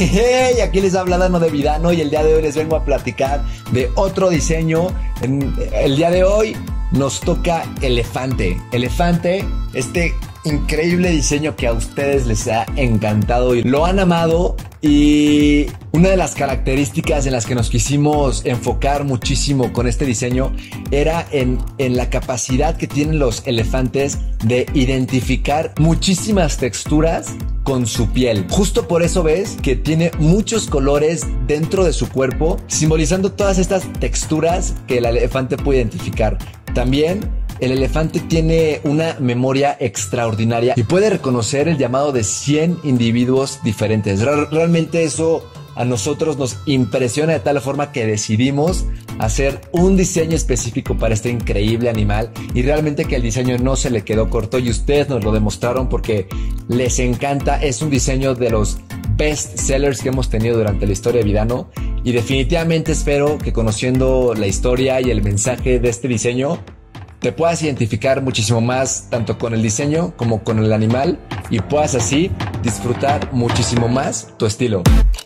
Hey, aquí les habla Dano de Vidano y el día de hoy les vengo a platicar de otro diseño. El día de hoy nos toca elefante. Elefante, este increíble diseño que a ustedes les ha encantado y lo han amado. Y una de las características en las que nos quisimos enfocar muchísimo con este diseño era en la capacidad que tienen los elefantes de identificar muchísimas texturas con su piel. Justo por eso ves que tiene muchos colores dentro de su cuerpo, simbolizando todas estas texturas que el elefante puede identificar. También el elefante tiene una memoria extraordinaria y puede reconocer el llamado de 100 individuos diferentes. Realmente eso a nosotros nos impresiona de tal forma que decidimos hacer un diseño específico para este increíble animal, y realmente que el diseño no se le quedó corto y ustedes nos lo demostraron porque les encanta. Es un diseño de los best sellers que hemos tenido durante la historia de Vidano, y definitivamente espero que conociendo la historia y el mensaje de este diseño te puedas identificar muchísimo más tanto con el diseño como con el animal y puedas así disfrutar muchísimo más tu estilo.